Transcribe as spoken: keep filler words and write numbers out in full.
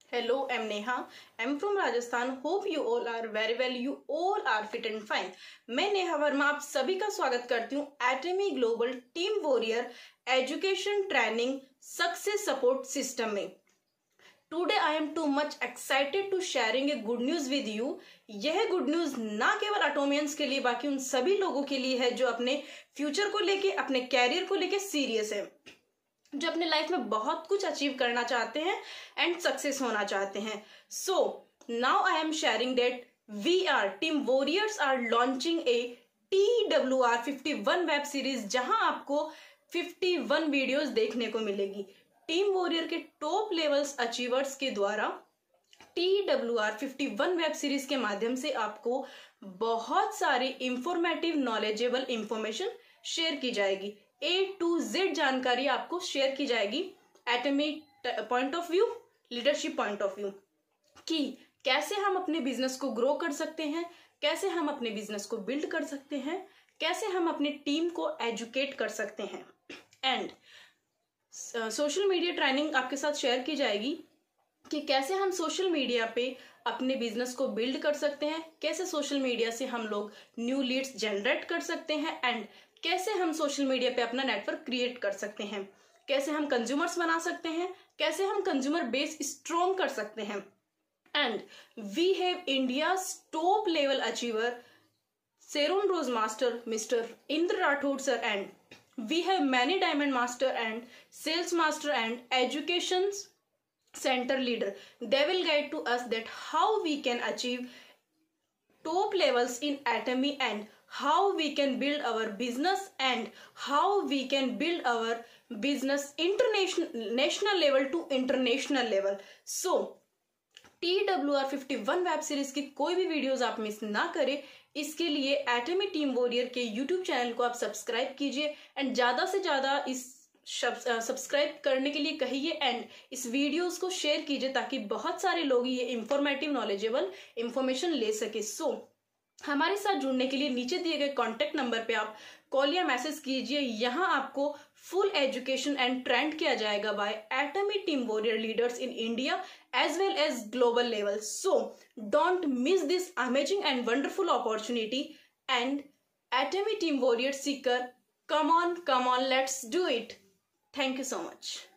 Hello, I'm Neha. I'm from Rajasthan. Hope you all are very well. You all are fit and fine. मैं नेहा वर्मा आप सभी का स्वागत करती हूँ Atomy global team warrior education training success support system में। Today I am too much excited to sharing a good news with you. यह good news ना केवल एटोमियंस के लिए बाकी उन सभी लोगों के लिए है जो अपने फ्यूचर को लेके अपने कैरियर को लेके सीरियस है, जो अपने लाइफ में बहुत कुछ अचीव करना चाहते हैं एंड सक्सेस होना चाहते हैं। So now I am sharing that we are team warriors are launching a T W R fifty one web series, जहां आपको फिफ्टी वन वीडियोस देखने को मिलेगी। टीम वॉरियर के टॉप लेवल्स अचीवर्स के द्वारा T W R fifty one web series के माध्यम से आपको बहुत सारी इंफॉर्मेटिव नॉलेजेबल इंफॉर्मेशन शेयर की जाएगी। ए टू जेड जानकारी आपको शेयर की जाएगी atomic point of view, leadership point of view, कि कैसे हम अपने बिजनेस को ग्रो कर सकते हैं, कैसे हम अपने बिजनेस को बिल्ड कर सकते हैं, कैसे हम अपनी टीम को एजुकेट कर सकते हैं। एंड सोशल मीडिया ट्रेनिंग आपके साथ शेयर की जाएगी कि कैसे हम सोशल मीडिया पे अपने बिजनेस को बिल्ड कर सकते हैं, कैसे सोशल मीडिया से हम लोग न्यू लीड्स जनरेट कर सकते हैं, एंड कैसे हम सोशल मीडिया पे अपना नेटवर्क क्रिएट कर सकते हैं, कैसे हम कंज्यूमर्स बना सकते हैं, कैसे हम कंज्यूमर बेस स्ट्रॉन्ग कर सकते हैं। And we have India's top level achiever Sharon rose master mister Indra Rathore sir, and we have many diamond master and sales master and education center leader. They will guide to us that how we can achieve top levels in Atomy and how we can build our business and how we can build our business international national level to international level. So T W R fifty one web series की कोई भी videos आप miss ना करें, इसके लिए Atomy team warrior के YouTube channel को आप सब्सक्राइब कीजिए एंड ज्यादा से ज्यादा इस सब्सक्राइब करने के लिए कहिए एंड इस वीडियोस को शेयर कीजिए ताकि बहुत सारे लोग ये इंफॉर्मेटिव नॉलेजेबल इंफॉर्मेशन ले सके। सो so, हमारे साथ जुड़ने के लिए नीचे दिए गए कॉन्टेक्ट नंबर पे आप कॉल या मैसेज कीजिए। यहाँ आपको फुल एजुकेशन एंड ट्रेंड किया जाएगा by Atomy team warrior leaders in India as well as global level. So don't miss this amazing and wonderful opportunity and Atomy team warrior seeker, come on, come on, let's do it. Thank you so much.